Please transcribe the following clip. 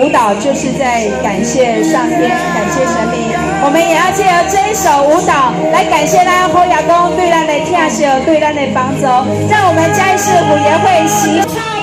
舞蹈就是在感谢上天，感谢神明。我们也要借由这一首舞蹈来感谢咱好爷公对咱的疼惜，对咱的帮助，让我们嘉义市虎爷会喜。